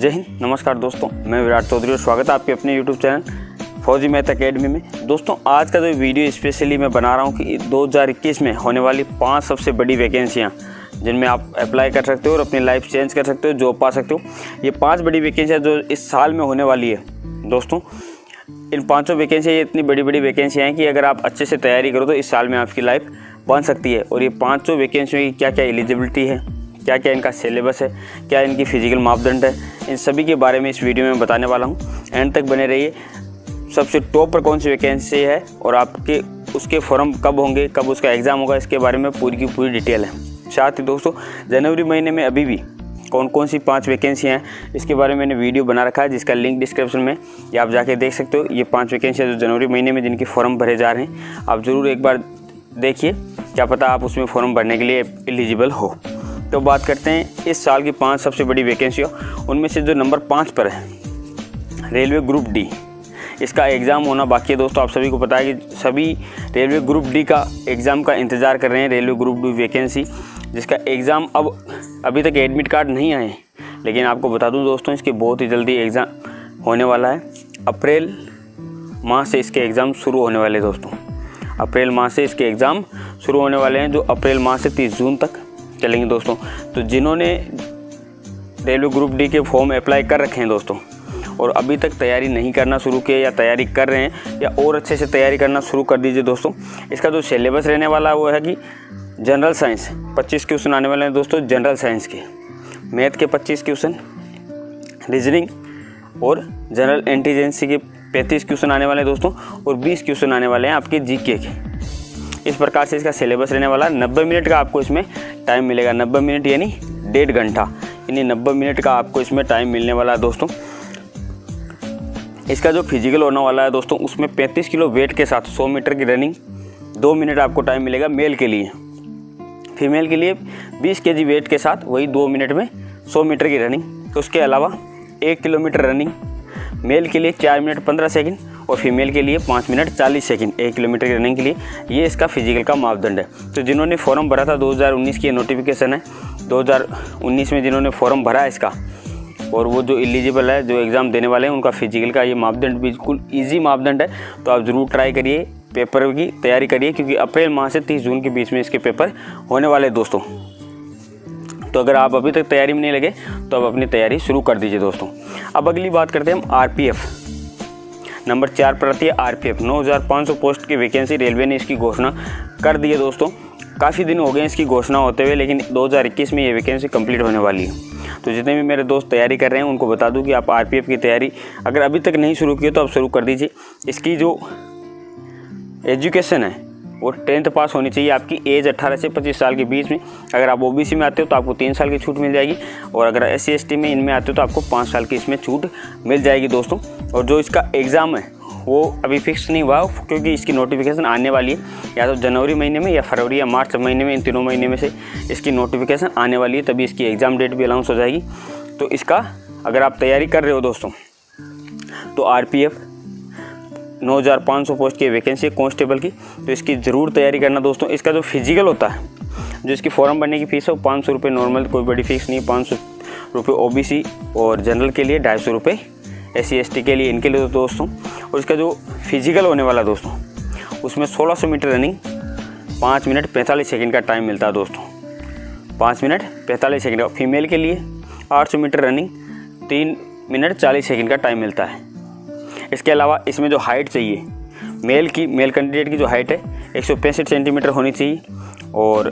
जय हिंद, नमस्कार दोस्तों, मैं विराट चौधरी और स्वागत है आपके अपने YouTube channel Fauji math academy में। दोस्तों, आज का जो वीडियो स्पेशली मैं बना रहा हूँ कि 2021 में होने वाली 5 सबसे बड़ी वैकेंसियाँ जिनमें आप अप्लाई कर सकते हो और अपनी लाइफ चेंज कर सकते हो, जॉब पा सकते हो। ये 5 बड़ी वैकेंसियाँ जो इस साल में होने वाली है दोस्तों, इन 5 वैकेंसियाँ इतनी बड़ी बड़ी वैकेंसियाँ हैं कि अगर आप अच्छे से तैयारी करो तो इस साल में आपकी लाइफ बन सकती है। और ये 5 वैकेंसियों की क्या क्या एलिजिबिलिटी है, क्या क्या इनका सिलेबस है, क्या इनकी फिजिकल मापदंड है, इन सभी के बारे में इस वीडियो में बताने वाला हूँ। एंड तक बने रहिए। सबसे टॉप पर कौन सी वैकेंसी है और आपके उसके फॉर्म कब होंगे, कब उसका एग्ज़ाम होगा, इसके बारे में पूरी की पूरी डिटेल है। साथ ही दोस्तों, जनवरी महीने में अभी भी कौन कौन सी 5 वैकेंसियाँ हैं इसके बारे में मैंने वीडियो बना रखा है, जिसका लिंक डिस्क्रिप्शन में या आप जाके देख सकते हो। ये 5 वैकेंसियाँ जो जनवरी महीने में जिनके फॉर्म भरे जा रहे हैं, आप ज़रूर एक बार देखिए, क्या पता आप उसमें फॉर्म भरने के लिए एलिजिबल हो। तो बात करते हैं इस साल की 5 सबसे बड़ी वैकेंसियों। उनमें से जो नंबर 5 पर है, रेलवे ग्रुप डी, इसका एग्ज़ाम होना बाकी है दोस्तों। आप सभी को पता है कि सभी रेलवे ग्रुप डी का एग्ज़ाम का इंतज़ार कर रहे हैं। रेलवे ग्रुप डी वैकेंसी जिसका एग्ज़ाम अभी तक एडमिट कार्ड नहीं आए, लेकिन आपको बता दूं दोस्तों, इसके बहुत ही जल्दी एग्ज़ाम होने वाला है। अप्रैल माह से इसके एग्ज़ाम शुरू होने वाले हैं दोस्तों। अप्रैल माह से इसके एग्ज़ाम शुरू होने वाले हैं, जो अप्रैल माह से 30 जून तक चलेंगे दोस्तों। तो जिन्होंने रेलवे ग्रुप डी के फॉर्म अप्लाई कर रखे हैं दोस्तों और अभी तक तैयारी नहीं करना शुरू किया या तैयारी कर रहे हैं, या और अच्छे से तैयारी करना शुरू कर दीजिए दोस्तों। इसका जो सिलेबस रहने वाला है वो है कि जनरल साइंस 25 क्वेश्चन आने वाले हैं दोस्तों, जनरल साइंस के, मैथ के 25 क्वेश्चन, रीजनिंग और जनरल इंटेलिजेंसी के 35 क्वेश्चन आने वाले हैं दोस्तों, और 20 क्वेश्चन आने वाले हैं आपके जीके के। इस प्रकार से इसका सिलेबस रहने वाला है। 90 मिनट का आपको इसमें टाइम मिलेगा। 90 मिनट यानी 1.5 घंटा, यानी 90 मिनट का आपको इसमें टाइम मिलने वाला है दोस्तों। इसका जो फिजिकल होने वाला है दोस्तों, उसमें 35 किलो वेट के साथ 100 मीटर की रनिंग 2 मिनट आपको टाइम मिलेगा मेल के लिए। फीमेल के लिए 20 kg वेट के साथ वही 2 मिनट में 100 मीटर की रनिंग। उसके अलावा 1 किलोमीटर रनिंग मेल के लिए 4 मिनट 15 सेकंड और फीमेल के लिए 5 मिनट 40 सेकंड 1 किलोमीटर की रनिंग के लिए। ये इसका फिजिकल का मापदंड है। तो जिन्होंने फॉर्म भरा था 2019 की नोटिफिकेशन है, 2019 में जिन्होंने फॉर्म भरा है इसका, और वो जो एलिजिबल है, जो एग्ज़ाम देने वाले हैं, उनका फिजिकल का ये मापदंड बिल्कुल ईजी मापदंड है। तो आप ज़रूर ट्राई करिए, पेपर की तैयारी करिए, क्योंकि अप्रैल माह से 30 जून के बीच में इसके पेपर होने वाले दोस्तों। तो अगर आप अभी तक तैयारी में नहीं लगे तो अब अपनी तैयारी शुरू कर दीजिए दोस्तों। अब अगली बात करते हैं हम आरपीएफ। नंबर 4 पर आती है आरपीएफ। 9500 पोस्ट की वैकेंसी रेलवे ने इसकी घोषणा कर दी है दोस्तों। काफ़ी दिन हो गए इसकी घोषणा होते हुए, लेकिन 2021 में ये वैकेंसी कंप्लीट होने वाली है। तो जितने भी मेरे दोस्त तैयारी कर रहे हैं उनको बता दूं कि आप आरपीएफ की तैयारी अगर अभी तक नहीं शुरू की तो आप शुरू कर दीजिए। इसकी जो एजुकेशन है वो 10th पास होनी चाहिए। आपकी एज 18 से 25 साल के बीच में। अगर आप ओबीसी में आते हो तो आपको 3 साल की छूट मिल जाएगी, और अगर SC ST में इनमें आते हो तो आपको 5 साल की इसमें छूट मिल जाएगी दोस्तों। और जो इसका एग्ज़ाम है वो अभी फिक्स नहीं हुआ, क्योंकि इसकी नोटिफिकेशन आने वाली है, या तो जनवरी महीने में या फरवरी या मार्च महीने में, इन तीनों महीने में से इसकी नोटिफिकेशन आने वाली है, तभी इसकी एग्ज़ाम डेट भी अनाउंस हो जाएगी। तो इसका अगर आप तैयारी कर रहे हो दोस्तों तो आरपीएफ 9500 पोस्ट की वैकेंसी है कांस्टेबल की, तो इसकी ज़रूर तैयारी करना दोस्तों। इसका जो फिजिकल होता है, जो इसकी फॉर्म भरने की फ़ीस है वो 500 रुपये नॉर्मल, कोई बड़ी फीस नहीं। 500 रुपये ओबीसी और जनरल के लिए, 250 रुपये SC ST के लिए, इनके लिए दोस्तों। और इसका जो फिजिकल होने वाला दोस्तों, उसमें 1600 मीटर रनिंग 5 मिनट 45 सेकंड का टाइम मिलता है दोस्तों। 5 मिनट 45 सेकंड का। फीमेल के लिए 800 मीटर रनिंग 3 मिनट 40 सेकंड का टाइम मिलता है। इसके अलावा इसमें जो हाइट चाहिए, मेल कैंडिडेट की जो हाइट है 165 सेंटीमीटर होनी चाहिए, और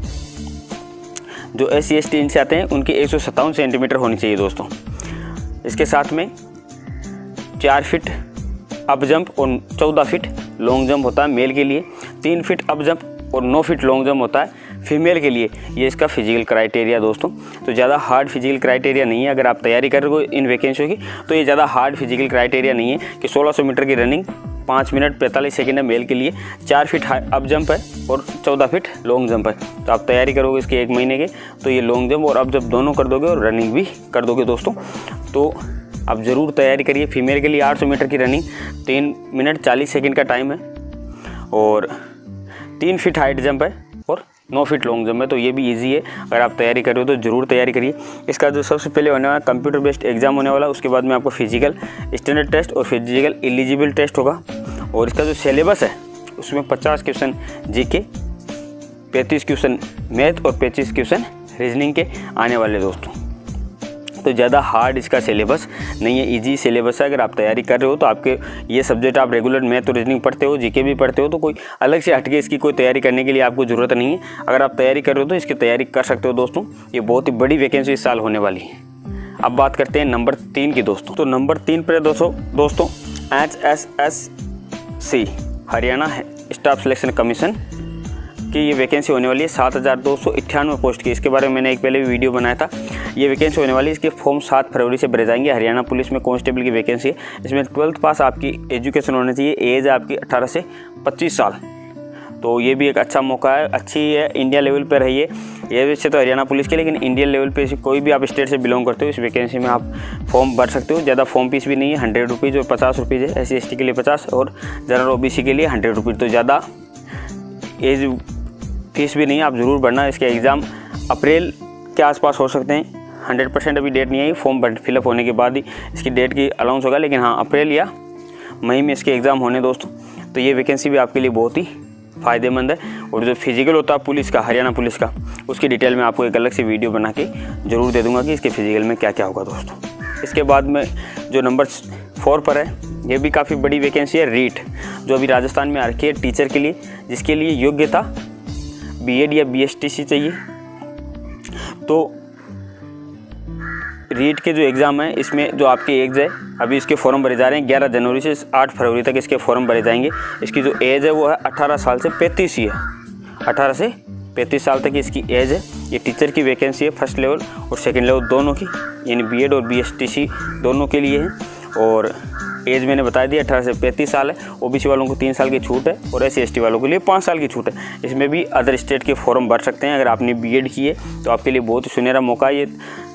जो SC ST इनसे आते हैं उनकी 157 सेंटीमीटर होनी चाहिए दोस्तों। इसके साथ में 4 फीट अप जंप और 14 फीट लॉन्ग जंप होता है मेल के लिए, 3 फीट अप जंप और 9 फीट लॉन्ग जंप होता है फीमेल के लिए। ये इसका फिजिकल क्राइटेरिया दोस्तों। तो ज़्यादा हार्ड फिजिकल क्राइटेरिया नहीं है। अगर आप तैयारी कर रहे हो इन वैकेंसियों की तो ये ज़्यादा हार्ड फिजिकल क्राइटेरिया नहीं है कि 1600 मीटर की रनिंग 5 मिनट 45 सेकंड है मेल के लिए, 4 फीट अप जंप है और 14 फीट लॉन्ग जंप है। तो आप तैयारी करोगे इसके 1 महीने के, तो ये लॉन्ग जंप और अप जंप दोनों कर दोगे और रनिंग भी कर दोगे दोस्तों। तो आप ज़रूर तैयारी करिए। फीमेल के लिए 800 मीटर की रनिंग 3 मिनट 40 सेकंड का टाइम है, और 3 फीट हाइट जंप है और 9 फीट लॉन्ग जंप है, तो ये भी इजी है। अगर आप तैयारी कर रहे हो तो ज़रूर तैयारी करिए। इसका जो सबसे पहले होने वाला कंप्यूटर बेस्ड एग्जाम होने वाला, उसके बाद में आपको फिजिकल स्टैंडर्ड टेस्ट और फिजिकल एलिजिबल टेस्ट होगा। और इसका जो सिलेबस है उसमें 50 क्वेश्चन जीके, 35 क्वेश्चन मैथ और 25 क्वेश्चन रीजनिंग के आने वाले दोस्तों। तो ज़्यादा हार्ड इसका सिलेबस नहीं है, इजी सिलेबस है। अगर आप तैयारी कर रहे हो तो आपके ये सब्जेक्ट आप रेगुलर मैथ और रीजनिंग पढ़ते हो, जीके भी पढ़ते हो, तो कोई अलग से हटके इसकी कोई तैयारी करने के लिए आपको ज़रूरत नहीं है। अगर आप तैयारी कर रहे हो तो इसकी तैयारी कर सकते हो दोस्तों। ये बहुत ही बड़ी वैकेंसी इस साल होने वाली है। अब बात करते हैं नंबर 3 की दोस्तों। तो नंबर 3 पर दोस्तों HSSC हरियाणा है स्टाफ सिलेक्शन कमीशन की ये वैकेंसी होने वाली है 7298 पोस्ट की। इसके बारे में मैंने एक पहले भी वीडियो बनाया था। ये वैकेंसी होने वाली है, इसके फॉर्म 7 फरवरी से भरे जाएंगे। हरियाणा पुलिस में कांस्टेबल की वैकेंसी है। इसमें 12th पास आपकी एजुकेशन होनी चाहिए, एज आपकी 18 से 25 साल। तो ये भी एक अच्छा मौका है, अच्छी है। इंडिया लेवल पर है ये वैसे तो हरियाणा पुलिस के, लेकिन इंडियन लेवल पे कोई भी आप स्टेट से बिलोंग करते हो इस वैकेंसी में आप फॉर्म भर सकते हो। ज़्यादा फॉर्म फीस भी नहीं है, 100 रुपीज़ और 50 रुपीज़ है। SC/ST के लिए 50 और जनरल OBC के लिए 100 रुपीज़। तो ज़्यादा एज फीस भी नहीं है, आप ज़रूर भरना। इसके एग्ज़ाम अप्रैल के आसपास हो सकते हैं, 100% अभी डेट नहीं आई। फॉर्म फिलअप होने के बाद ही इसकी डेट की अनाउंस होगा, लेकिन हाँ अप्रैल या मई में इसके एग्ज़ाम होने दोस्तों। तो ये वैकेंसी भी आपके लिए बहुत ही फ़ायदेमंद है। और जो फिजिकल होता है पुलिस का, हरियाणा पुलिस का, उसकी डिटेल में आपको एक अलग से वीडियो बना के ज़रूर दे दूंगा कि इसके फिजिकल में क्या क्या होगा दोस्तों। इसके बाद में जो नंबर 4 पर है, ये भी काफ़ी बड़ी वैकेंसी है, रीट, जो अभी राजस्थान में आ रखी है टीचर के लिए, जिसके लिए योग्यता BEd या BSTC चाहिए। तो रीट के जो एग्ज़ाम है इसमें जो आपकी एज है, अभी इसके फॉर्म भरे जा रहे हैं 11 जनवरी से 8 फरवरी तक इसके फॉर्म भरे जाएंगे। इसकी जो एज है वो है 18 साल से 35 ही है, 18 से 35 साल तक इसकी एज है। ये टीचर की वैकेंसी है, फर्स्ट लेवल और सेकंड लेवल दोनों की, यानी BEd और BSTC दोनों के लिए है। और एज मैंने बता दिया 18 से 35 साल है। OBC वालों को 3 साल की छूट है और SC/ST वालों के लिए 5 साल की छूट है। इसमें भी अदर स्टेट के फॉर्म भर सकते हैं। अगर आपने BEd की है तो आपके लिए बहुत ही सुनहरा मौका है। ये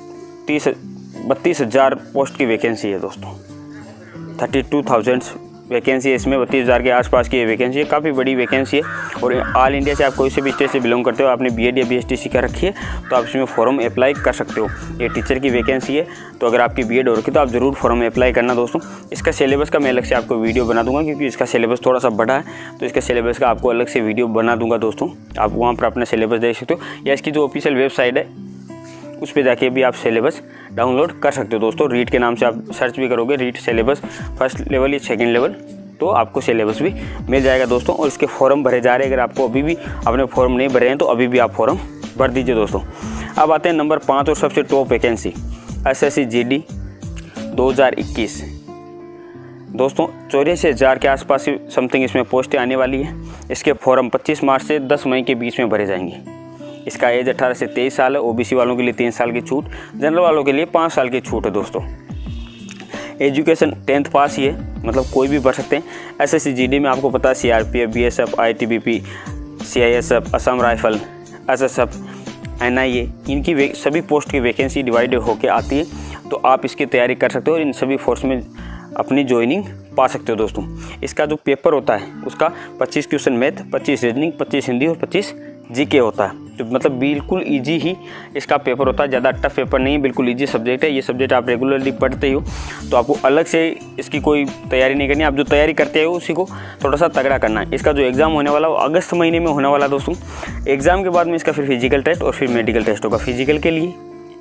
32,000 पोस्ट की वैकेंसी है दोस्तों, 32,000 वैकेंसी है इसमें। 32,000 के आसपास की ये वैकेंसी है, काफ़ी बड़ी वैकेंसी है। और ऑल इंडिया से आप कोई से भी स्टेट से बिलोंग करते हो, आपने BEd या BSTC कर रखी है तो आप इसमें फॉर्म अप्लाई कर सकते हो। ये टीचर की वैकेंसी है, तो अगर आपकी BEd हो रखी तो आप ज़रूर फॉर्म अप्लाई करना दोस्तों। इसका सिलेबस का मैं अलग से आपको वीडियो बना दूंगा, क्योंकि इसका सिलेबस थोड़ा सा बड़ा है, तो इसका सिलेबस का आपको अलग से वीडियो बना दूंगा दोस्तों। आप वहाँ पर अपना सिलेबस देख सकते हो, या इसकी जो ऑफिशियल वेबसाइट है उस पर जाके भी आप सिलेबस डाउनलोड कर सकते हो दोस्तों। रीट के नाम से आप सर्च भी करोगे, रीट सिलेबस फर्स्ट लेवल या सेकंड लेवल, तो आपको सिलेबस भी मिल जाएगा दोस्तों। और इसके फॉर्म भरे जा रहे हैं। अगर आपको अभी भी अपने फॉर्म नहीं भरे हैं तो अभी भी आप फॉर्म भर दीजिए दोस्तों। अब आते हैं नंबर 5 और सबसे टॉप वैकेंसी, SSC GD 2021 दोस्तों। 84,000 के आसपास समथिंग इसमें पोस्टें आने वाली है। इसके फॉर्म 25 मार्च से 10 मई के बीच में भरे जाएंगे। इसका एज 18 से 23 साल है। OBC वालों के लिए 3 साल की छूट, जनरल वालों के लिए 5 साल की छूट है दोस्तों। एजुकेशन 10th पास ही है, मतलब कोई भी भर सकते हैं। SSC GD में आपको पता है CRPF, BSF, ITBP, CISF, Assam rifle, SSF, NIA, इनकी सभी पोस्ट की वैकेंसी डिवाइड होकर आती है। तो आप इसकी तैयारी कर सकते हो और इन सभी फोर्स में अपनी ज्वाइनिंग पा सकते हो दोस्तों। इसका जो पेपर होता है उसका 25 क्वेश्चन मैथ, 25 रीजनिंग, 25 हिंदी और 25 GK होता है। तो मतलब बिल्कुल इजी ही इसका पेपर होता है, ज़्यादा टफ पेपर नहीं है, बिल्कुल इजी सब्जेक्ट है। ये सब्जेक्ट आप रेगुलरली पढ़ते ही हो, तो आपको अलग से इसकी कोई तैयारी नहीं करनी। आप जो तैयारी करते हो उसी को थोड़ा सा तगड़ा करना है। इसका जो एग्ज़ाम होने वाला वो अगस्त महीने में होने वाला दोस्तों। एग्ज़ाम के बाद में इसका फिर फिजिकल टेस्ट और फिर मेडिकल टेस्ट होगा। फिजिकल के लिए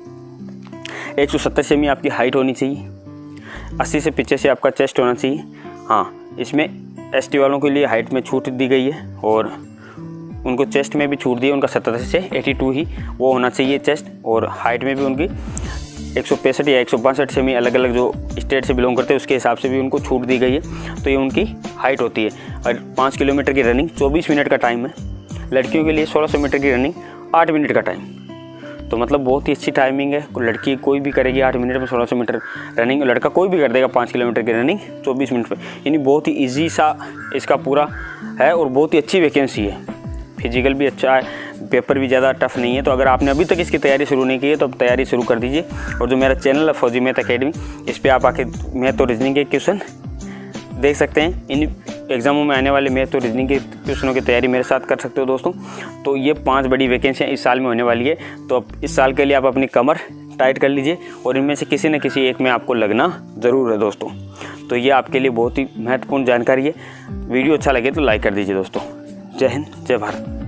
170 सेमी आपकी हाइट होनी चाहिए, 80 से 85 आपका चेस्ट होना चाहिए। हाँ, इसमें ST वालों के लिए हाइट में छूट दी गई है और उनको चेस्ट में भी छूट दी है। उनका 77 से 82 ही वो होना चाहिए चेस्ट, और हाइट में भी उनकी 165 या 162 सेमी, अलग अलग जो स्टेट से बिलोंग करते हैं उसके हिसाब से भी उनको छूट दी गई है। तो ये उनकी हाइट होती है। और 5 किलोमीटर की रनिंग 24 मिनट का टाइम है। लड़कियों के लिए 1600 मीटर की रनिंग 8 मिनट का टाइम, तो मतलब बहुत ही अच्छी टाइमिंग है। लड़की कोई भी करेगी 8 मिनट में 1600 मीटर रनिंग, लड़का कोई भी कर देगा 5 किलोमीटर की रनिंग 24 मिनट में। यानी बहुत ही ईजी सा इसका पूरा है और बहुत ही अच्छी वैकेंसी है। फिजिकल भी अच्छा है, पेपर भी ज़्यादा टफ नहीं है। तो अगर आपने अभी तक इसकी तैयारी शुरू नहीं की है तो अब तैयारी शुरू कर दीजिए। और जो मेरा चैनल है फौजी मैथ अकेडमी, इस पर आप आके मैथ और रीजनिंग के क्वेश्चन देख सकते हैं। इन एग्जामों में आने वाले मैथ और रीजनिंग के क्वेश्चनों की तैयारी मेरे साथ कर सकते हो दोस्तों। तो ये 5 बड़ी वैकेंसियाँ इस साल में होने वाली है। तो अब इस साल के लिए आप अपनी कमर टाइट कर लीजिए और इनमें से किसी न किसी एक में आपको लगना ज़रूर है दोस्तों। तो ये आपके लिए बहुत ही महत्वपूर्ण जानकारी है। वीडियो अच्छा लगे तो लाइक कर दीजिए दोस्तों। जय हिंद, जय भारत।